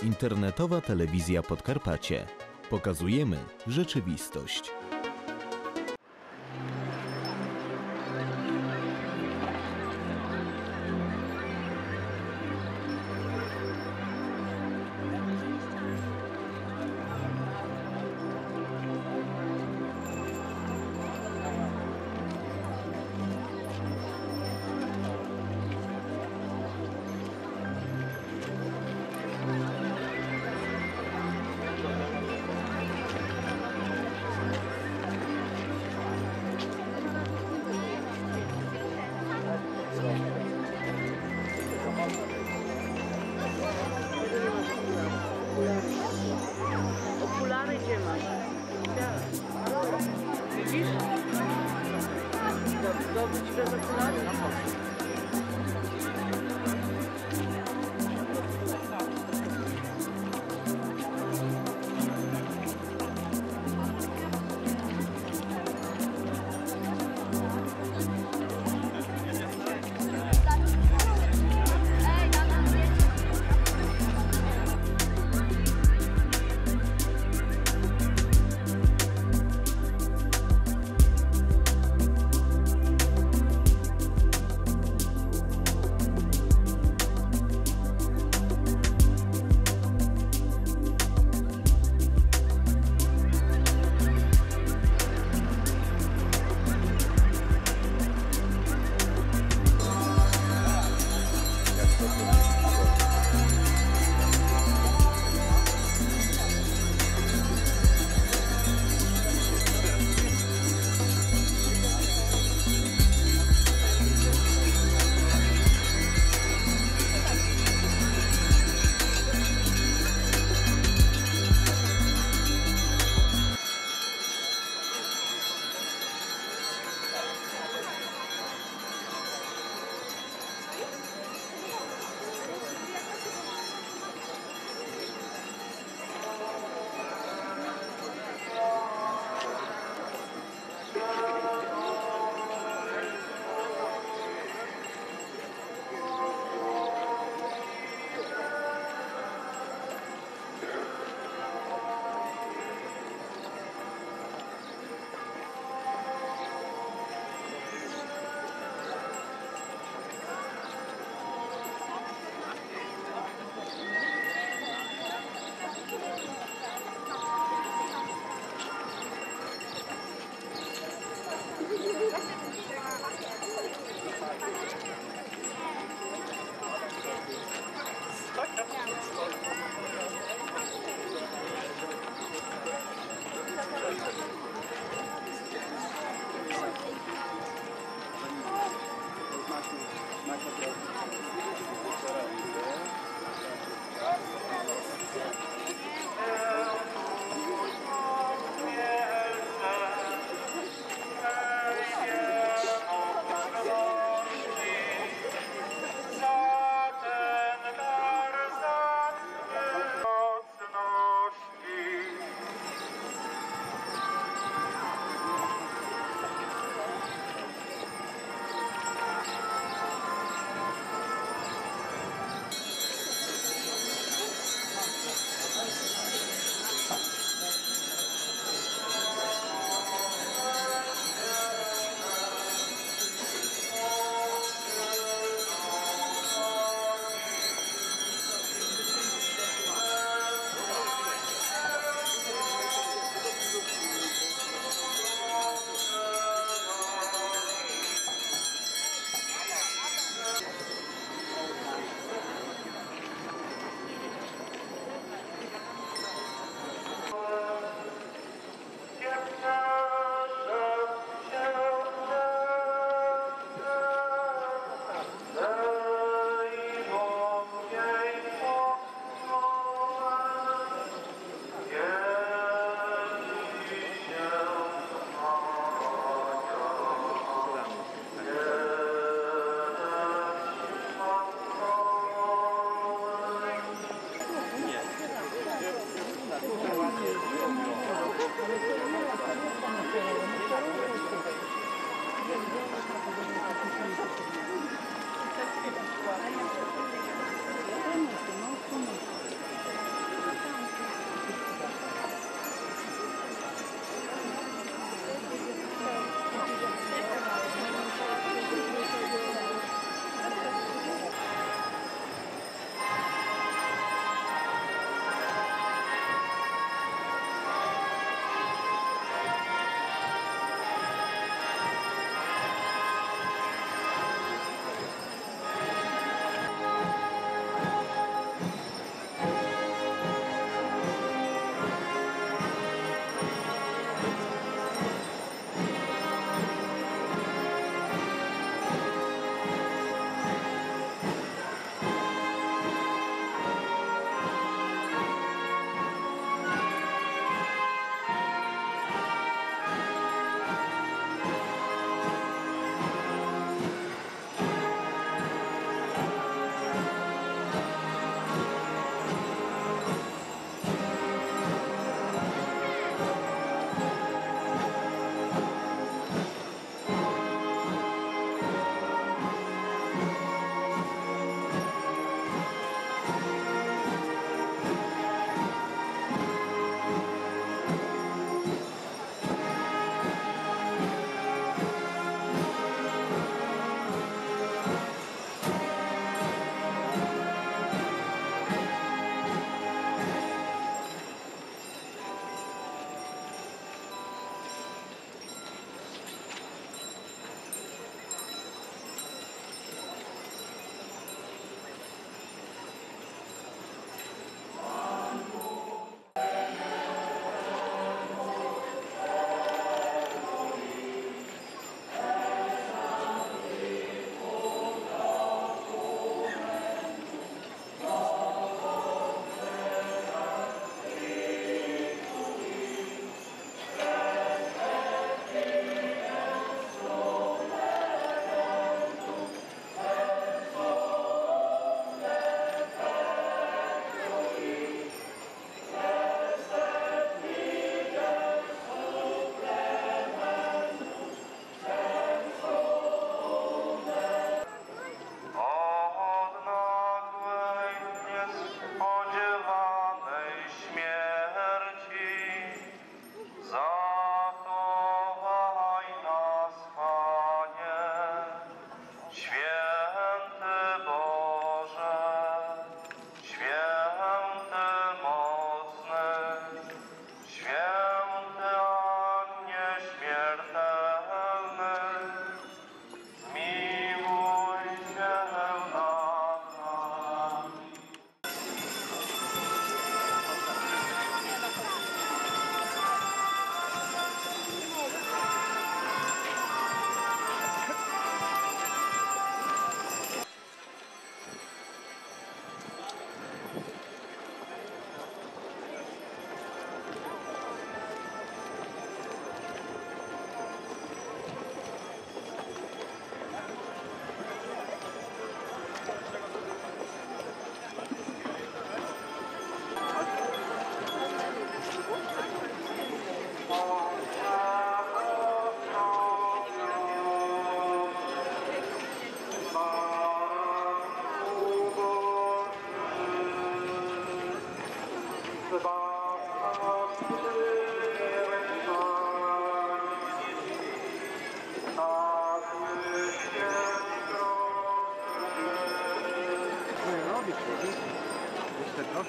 Internetowa Telewizja Podkarpacie. Pokazujemy rzeczywistość. Okulary gdzie masz? Widzisz? Dobrze ci bez okularów?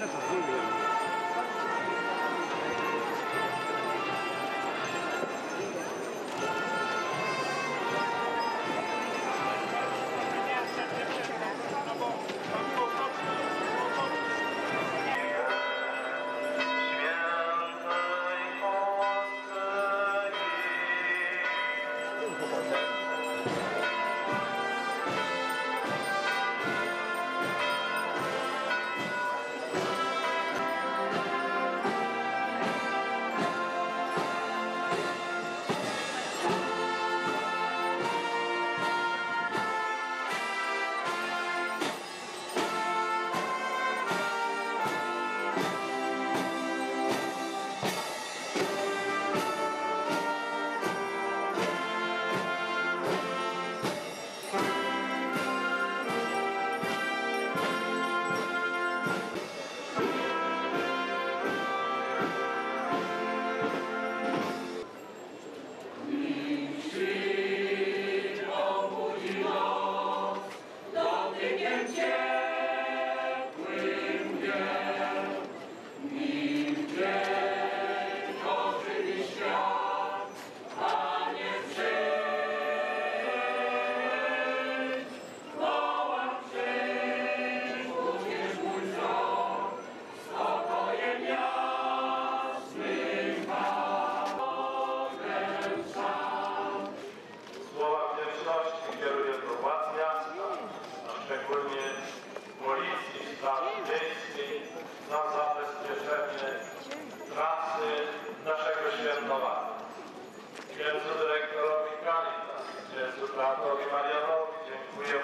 Kieruje do władz miasta, a szczególnie policji, straży miejskiej, za zabezpieczenie trasy naszego świętowania. Księdzu dyrektorowi Caritas, księdzu Teatrowi Marianowi dziękuję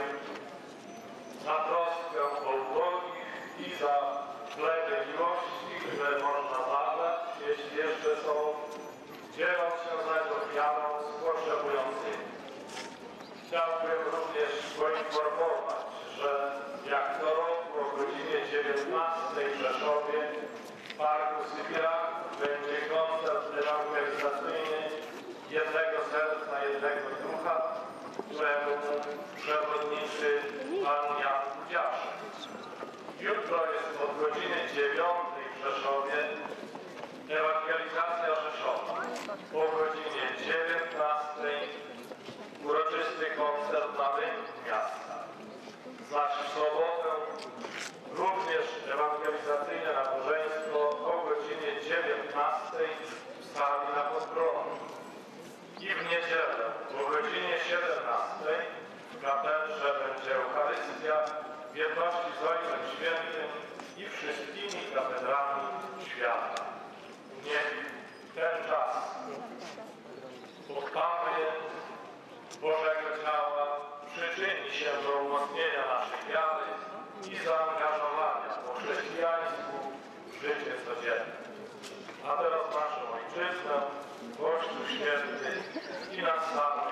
za troskę o ubogich i za chleby miłości, które można zadać, jeśli jeszcze są, dzieląc się zaś ofiarą z potrzebującymi. Chciałbym również poinformować, że jak co roku o godzinie 19 w Rzeszowie w Parku Sybieraków będzie koncert ewangelizacyjny Jednego Serca, Jednego Ducha, któremu przewodniczy pan Jan Kudziaszek. Jutro jest od godziny 9 w Rzeszowie ewangelizacja Rzeszowa. O godzinie 19 uroczysty koncert na rynku miasta. Zaś w sobotę również ewangelizacyjne nabożeństwo o godzinie 19 w sali na Podgronie. I w niedzielę o godzinie 17 w katedrze będzie Eucharystia w jedności z Ojcem Świętym i wszystkimi katedrami świata. Niech ten czas pochwały Bożego ciała przyczyni się do umocnienia naszej wiary i zaangażowania po chrześcijaństwu w życie codzienne. A teraz naszą Ojczyznę, Kościół Święty i nas samych